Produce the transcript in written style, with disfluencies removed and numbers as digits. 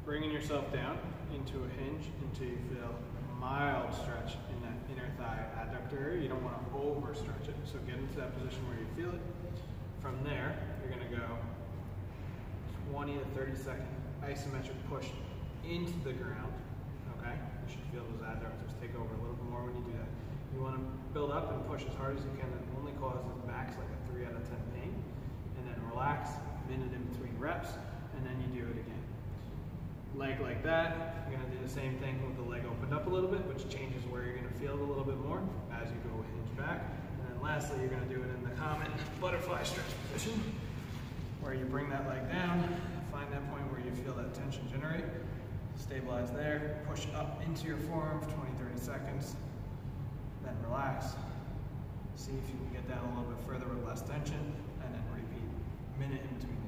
bringing yourself down into a hinge until you feel a mild stretch in that inner thigh adductor area. You don't want to overstretch it. So get into that position where you feel it. From there, you're going to go 20 to 30 second isometric push into the ground. Okay? You should feel those adductors take over a little bit more when you do that. You want to build up and push as hard as you can. That only causes max like a 3 out of 10 pain. And then relax, minute in between reps, and then you do it again. Leg like that, you're going to do the same thing with the leg opened up a little bit, which changes where you're going to feel it a little bit more as you go hinge back. And then lastly, you're going to do it in the common butterfly stretch position, where you bring that leg down, find that point where you feel that tension generate, stabilize there, push up into your forearm for 20-30 seconds, then relax. See if you can get down a little bit further with less tension, and then repeat. Minute in between.